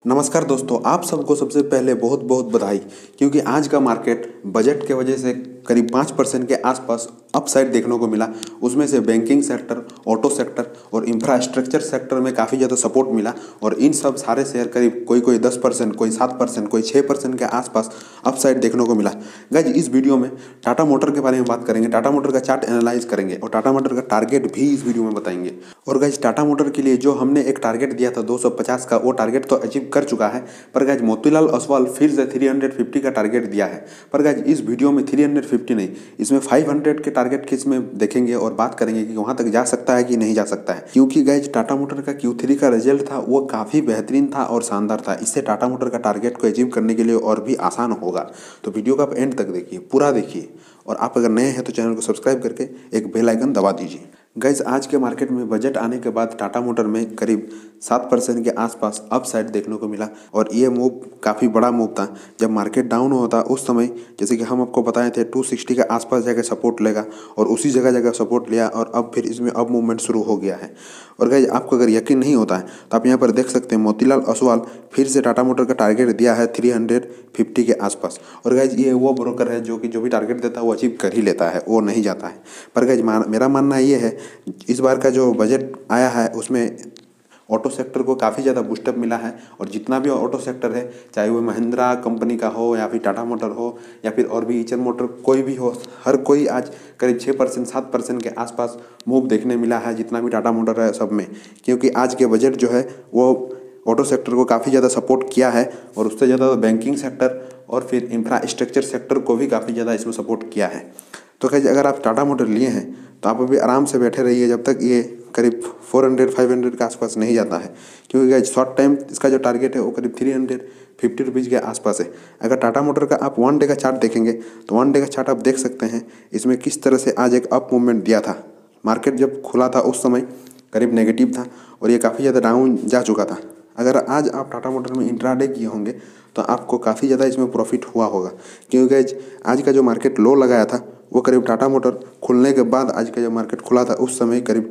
नमस्कार दोस्तों, आप सबको सबसे पहले बहुत बहुत बधाई। क्योंकि आज का मार्केट बजट के वजह से करीब 5% के आसपास अपसाइड देखने को मिला। उसमें से बैंकिंग सेक्टर, ऑटो सेक्टर और इंफ्रास्ट्रक्चर सेक्टर में काफ़ी ज़्यादा सपोर्ट मिला। और इन सब सारे शेयर करीब कोई 10%, कोई 7%, कोई 6% के आसपास अपसाइड देखने को मिला। गाइज, इस वीडियो में टाटा मोटर के बारे में बात करेंगे, टाटा मोटर का चार्ट एनालाइज करेंगे और टाटा मोटर का टारगेट भी इस वीडियो में बताएंगे। और गाइज, टाटा मोटर के लिए जो हमने एक टारगेट दिया था 250 का, वो टारगेट तो अचीव कर चुका है। पर गाइज, मोतीलाल ओसवाल फिर से 350 का टारगेट दिया है। पर गाइज, इस वीडियो में 350 नहीं, इसमें 500 के टारगेट के इसमें देखेंगे और बात करेंगे कि वहां तक जा सकता है कि नहीं जा सकता है। क्योंकि गाइज, टाटा मोटर का Q3 का रिजल्ट था वो काफ़ी बेहतरीन था और शानदार था। इससे टाटा मोटर का टारगेट को अचीव करने के लिए और भी आसान होगा। तो वीडियो को आप एंड तक देखिए, पूरा देखिए। और आप अगर नए हैं तो चैनल को सब्सक्राइब करके एक बेल आइकन दबा दीजिए। गाइज, आज के मार्केट में बजट आने के बाद टाटा मोटर में करीब 7% के आसपास अपसाइड देखने को मिला। और ये मूव काफ़ी बड़ा मूव था। जब मार्केट डाउन होता उस समय, जैसे कि हम आपको बताए थे, 260 के आसपास जाकर सपोर्ट लेगा और उसी जगह सपोर्ट लिया और अब फिर इसमें अब मूवमेंट शुरू हो गया है। और गाइज, आपको अगर यकीन नहीं होता है तो आप यहाँ पर देख सकते हैं, मोतीलाल ओसवाल फिर से टाटा मोटर का टारगेट दिया है 350 के आसपास। और गाइज, ये वो ब्रोकर है जो कि जो भी टारगेट देता है वो अचीव कर ही लेता है, वो नहीं जाता है। पर गाइज, मेरा मानना ये है, इस बार का जो बजट आया है उसमें ऑटो सेक्टर को काफ़ी ज़्यादा बूस्टअप मिला है। और जितना भी ऑटो सेक्टर है, चाहे वो महिंद्रा कंपनी का हो या फिर टाटा मोटर हो या फिर और भी ईचर मोटर, कोई भी हो, हर कोई आज करीब 6% 7% के आसपास मूव देखने मिला है, जितना भी टाटा मोटर है सब में। क्योंकि आज के बजट जो है वो ऑटो सेक्टर को काफ़ी ज़्यादा सपोर्ट किया है और उससे ज़्यादा बैंकिंग सेक्टर और फिर इंफ्रास्ट्रक्चर सेक्टर को भी काफ़ी ज़्यादा इसमें सपोर्ट किया है। तो गाइस, अगर आप टाटा मोटर लिए हैं तो आप अभी आराम से बैठे रहिए जब तक ये करीब 400-500 के आसपास नहीं जाता है। क्योंकि गाइस, शॉर्ट टाइम इसका जो टारगेट है वो करीब 350 रुपीज़ के आसपास है। अगर टाटा मोटर का आप 1 डे का चार्ट देखेंगे तो 1 डे का चार्ट आप देख सकते हैं इसमें किस तरह से आज एक अप मूवमेंट दिया था। मार्केट जब खुला था उस समय करीब नेगेटिव था और ये काफ़ी ज़्यादा डाउन जा चुका था। अगर आज आप टाटा मोटर में इंट्राडे किए होंगे तो आपको काफ़ी ज़्यादा इसमें प्रॉफिट हुआ होगा। क्योंकि गाइस, आज का जो मार्केट लो लगाया था वो करीब टाटा मोटर खुलने के बाद आज का जो मार्केट खुला था उस समय करीब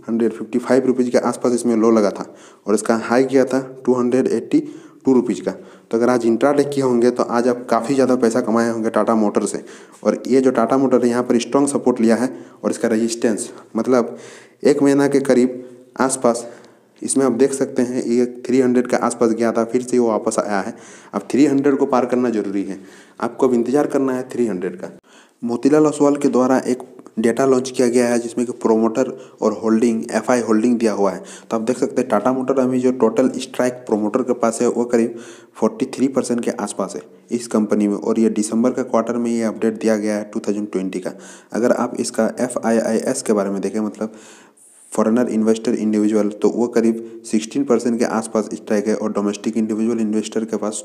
255 रुपीज़ के आसपास इसमें लो लगा था और इसका हाई किया था 282 रुपीज़ का। तो अगर आज इंट्राडे किए होंगे तो आज आप काफ़ी ज़्यादा पैसा कमाए होंगे टाटा मोटर से। और ये जो टाटा मोटर है यहाँ पर स्ट्रॉन्ग सपोर्ट लिया है और इसका रजिस्टेंस मतलब 1 महीना के करीब आसपास इसमें आप देख सकते हैं ये 300 के आसपास गया था, फिर से वो वापस आया है। अब 300 को पार करना जरूरी है, आपको अब इंतजार करना है 300 का। मोतीलाल ओसवाल के द्वारा एक डेटा लॉन्च किया गया है जिसमें कि प्रोमोटर और होल्डिंग FI होल्डिंग दिया हुआ है। तो आप देख सकते हैं टाटा मोटर अभी जो टोटल स्ट्राइक प्रोमोटर के पास है वो करीब 43% के आसपास है इस कंपनी में। और ये दिसंबर का क्वार्टर में ये अपडेट दिया गया है 2020 का। अगर आप इसका FIIS के बारे में देखें, मतलब फॉरेनर इन्वेस्टर इंडिविजुअल, तो वो करीब 16% के आसपास स्ट्राइक है और डोमेस्टिक इंडिविजुअल इन्वेस्टर के पास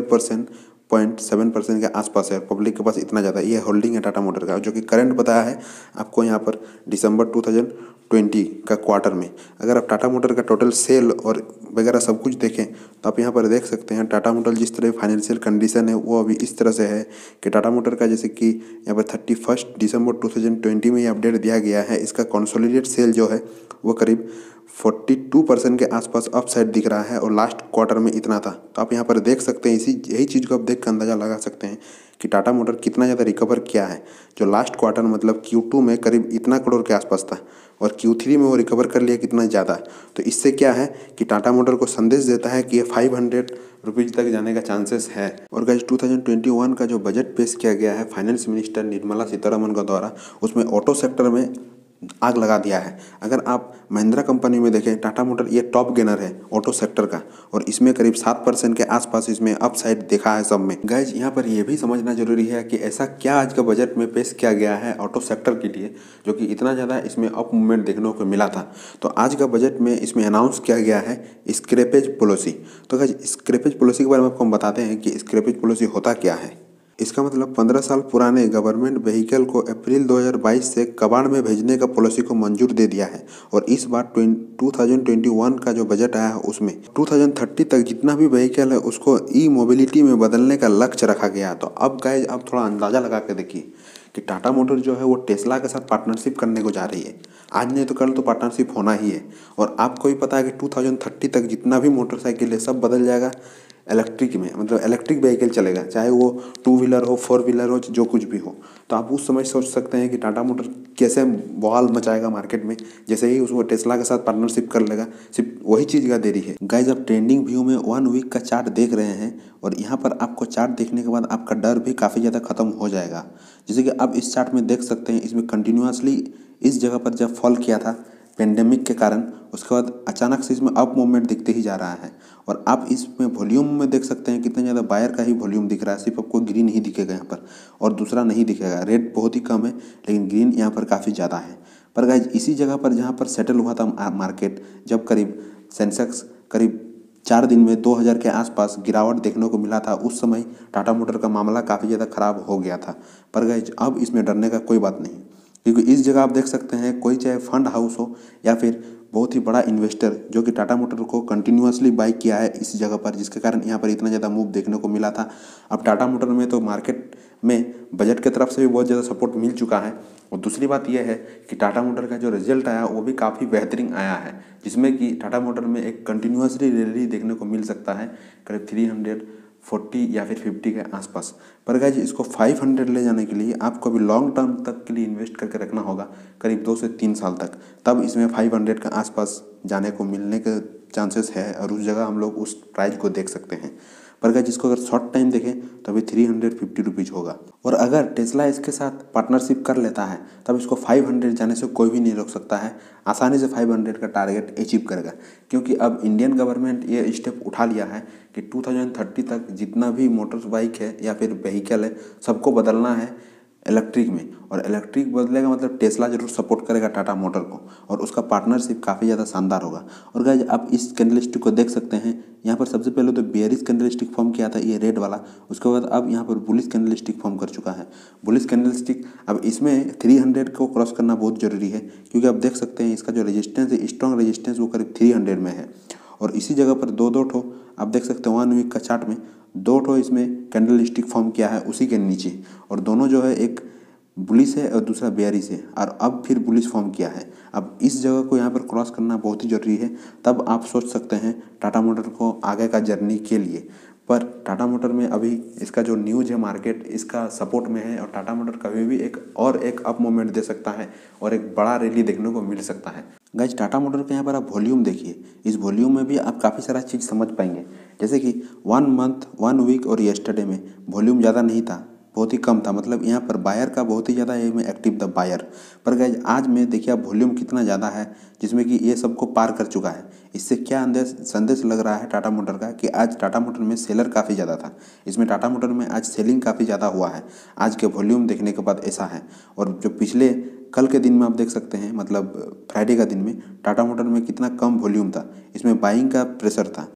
12.7% के आसपास है। पब्लिक के पास इतना ज़्यादा ये होल्डिंग है टाटा मोटर का, जो कि करंट बताया है आपको यहाँ पर दिसंबर 2020 का क्वार्टर में। अगर आप टाटा मोटर का टोटल सेल और वगैरह सब कुछ देखें तो आप यहाँ पर देख सकते हैं टाटा मोटर जिस तरह फाइनेंशियल कंडीशन है वो अभी इस तरह से है कि टाटा मोटर का, जैसे कि यहाँ पर 31 दिसंबर 2020 में ये अपडेट दिया गया है, इसका कंसोलिडेटेड सेल जो है वो करीब 42% के आसपास अपसाइड दिख रहा है और लास्ट क्वार्टर में इतना था। तो आप यहाँ पर देख सकते हैं, यही चीज़ को आप देख कर अंदाज़ा लगा सकते हैं कि टाटा मोटर कितना ज़्यादा रिकवर किया है। जो लास्ट क्वार्टर मतलब Q2 में करीब इतना करोड़ के आसपास था और Q3 में वो रिकवर कर लिया कितना ज़्यादा। तो इससे क्या है कि टाटा मोटर को संदेश देता है कि ये 500 रुपीज़ तक जाने का चांसेस है। और गाइस, 2021 का जो बजट पेश किया गया है फाइनेंस मिनिस्टर निर्मला सीतारमन का द्वारा, उसमें ऑटो सेक्टर में आग लगा दिया है। अगर आप महिंद्रा कंपनी में देखें, टाटा मोटर ये टॉप गेनर है ऑटो सेक्टर का और इसमें करीब 7% के आसपास इसमें अपसाइड देखा है सब में। गाइज, यहाँ पर यह भी समझना जरूरी है कि ऐसा क्या आज का बजट में पेश किया गया है ऑटो सेक्टर के लिए जो कि इतना ज़्यादा इसमें अप मूवमेंट देखने को मिला था। तो आज का बजट में इसमें अनाउंस किया गया है स्क्रैपेज पॉलिसी। तो गाइज, स्क्रैपेज पॉलिसी के बारे में आपको हम बताते हैं कि स्क्रैपेज पॉलिसी होता क्या है। इसका मतलब 15 साल पुराने गवर्नमेंट व्हीकल को अप्रैल 2022 से कबाड़ में भेजने का पॉलिसी को मंजूर दे दिया है। और इस बार 2021 का जो बजट आया है उसमें 2030 तक जितना भी व्हीकल है उसको ई मोबिलिटी में बदलने का लक्ष्य रखा गया। तो अब गाइज आप थोड़ा अंदाज़ा लगा के देखिए कि टाटा मोटर जो है वो टेस्ला के साथ पार्टनरशिप करने को जा रही है। आज नहीं तो कल तो पार्टनरशिप होना ही है। और आपको भी पता है कि 2030 तक जितना भी मोटरसाइकिल है सब बदल जाएगा इलेक्ट्रिक में, मतलब इलेक्ट्रिक व्हीकल चलेगा, चाहे वो 2 व्हीलर हो, 4 व्हीलर हो, जो कुछ भी हो। तो आप उस समय सोच सकते हैं कि टाटा मोटर कैसे बवाल मचाएगा मार्केट में, जैसे ही उसको टेस्ला के साथ पार्टनरशिप कर लेगा। सिर्फ वही चीज़ का देरी है। गाइज आप ट्रेंडिंग व्यू में 1 वीक का चार्ट देख रहे हैं और यहाँ पर आपको चार्ट देखने के बाद आपका डर भी काफ़ी ज़्यादा खत्म हो जाएगा। जैसे कि आप इस चार्ट में देख सकते हैं, इसमें कंटिन्यूसली इस जगह पर जब फॉल किया था पेंडेमिक के कारण, उसके बाद अचानक से इसमें अप मूवमेंट दिखते ही जा रहा है। और आप इसमें वॉल्यूम में देख सकते हैं कितना ज़्यादा बायर का ही वॉल्यूम दिख रहा है, सिर्फ आपको ग्रीन ही दिखेगा यहाँ पर और दूसरा नहीं दिखेगा। रेड बहुत ही कम है लेकिन ग्रीन यहाँ पर काफ़ी ज़्यादा है। पर गाइज इसी जगह पर जहाँ पर सेटल हुआ था मार्केट, जब करीब सेंसेक्स करीब 4 दिन में 2000 के आसपास गिरावट देखने को मिला था, उस समय टाटा मोटर का मामला काफ़ी ज़्यादा खराब हो गया था। पर गाइज अब इसमें डरने का कोई बात नहीं, क्योंकि इस जगह आप देख सकते हैं कोई चाहे फंड हाउस हो या फिर बहुत ही बड़ा इन्वेस्टर जो कि टाटा मोटर को कंटिन्यूसली बाई किया है इस जगह पर, जिसके कारण यहाँ पर इतना ज़्यादा मूव देखने को मिला था। अब टाटा मोटर में तो मार्केट में बजट की तरफ से भी बहुत ज़्यादा सपोर्ट मिल चुका है। और दूसरी बात यह है कि टाटा मोटर का जो रिजल्ट आया वो भी काफ़ी बेहतरीन आया है, जिसमें कि टाटा मोटर में एक कंटिन्यूसली रैली देखने को मिल सकता है करीब 340 या फिर 50 के आसपास। पर गाइज इसको 500 ले जाने के लिए आपको भी लॉन्ग टर्म तक के लिए इन्वेस्ट करके रखना होगा, करीब 2 से 3 साल तक, तब इसमें 500 के आसपास जाने को मिलने के चांसेस है और उस जगह हम लोग उस प्राइस को देख सकते हैं। पर गाइज इसको अगर शॉर्ट टाइम देखें तो अभी 350 रुपीज़ होगा। और अगर टेस्ला इसके साथ पार्टनरशिप कर लेता है तब इसको 500 जाने से कोई भी नहीं रोक सकता है, आसानी से 500 का टारगेट अचीव करेगा। क्योंकि अब इंडियन गवर्नमेंट ये स्टेप उठा लिया है कि 2030 तक जितना भी मोटर बाइक है या फिर व्हीकल है सबको बदलना है इलेक्ट्रिक में। और इलेक्ट्रिक बदलेगा मतलब टेस्ला जरूर सपोर्ट करेगा टाटा मोटर को और उसका पार्टनरशिप काफ़ी ज़्यादा शानदार होगा। और गाइज आप इस कैंडलस्टिक को देख सकते हैं, यहाँ पर सबसे पहले तो बेयरिश कैंडलस्टिक फॉर्म किया था ये रेड वाला, उसके बाद अब यहाँ पर बुलिश कैंडलस्टिक फॉर्म कर चुका है। बुलिश कैंडलस्टिक अब इसमें 300 को क्रॉस करना बहुत ज़रूरी है, क्योंकि आप देख सकते हैं इसका जो रेजिस्टेंस है, स्ट्रॉन्ग रेजिस्टेंस, वो करीब 300 में है। और इसी जगह पर दो ठो आप देख सकते हैं 1 वीक का चार्ट में 2 ठो इसमें कैंडल स्टिक फॉर्म किया है उसी के नीचे, और दोनों जो है एक बुलिश है और दूसरा बेयरिश है, और अब फिर बुलिश फॉर्म किया है। अब इस जगह को यहाँ पर क्रॉस करना बहुत ही ज़रूरी है, तब आप सोच सकते हैं टाटा मोटर को आगे का जर्नी के लिए। पर टाटा मोटर में अभी इसका जो न्यूज़ है मार्केट इसका सपोर्ट में है और टाटा मोटर कभी भी एक अप मोमेंट दे सकता है और एक बड़ा रैली देखने को मिल सकता है। गाइज टाटा मोटर के यहाँ पर आप वॉल्यूम देखिए, इस वॉल्यूम में भी आप काफ़ी सारा चीज़ समझ पाएंगे। जैसे कि 1 मंथ 1 वीक और येस्टरडे में वॉल्यूम ज़्यादा नहीं था, बहुत ही कम था, मतलब यहाँ पर बायर का बहुत ही ज़्यादा एक्टिव था बायर। पर गाइज आज में देखिए आप वॉल्यूम कितना ज़्यादा है, जिसमें कि ये सबको पार कर चुका है। इससे क्या संदेश लग रहा है टाटा मोटर का कि आज टाटा मोटर में सेलर काफ़ी ज़्यादा था, इसमें टाटा मोटर में आज सेलिंग काफ़ी ज़्यादा हुआ है आज के वॉल्यूम देखने के बाद, ऐसा है। और जो पिछले कल के दिन में आप देख सकते हैं, मतलब फ्राइडे का दिन में टाटा मोटर में कितना कम वॉल्यूम था, इसमें बाइंग का प्रेशर था।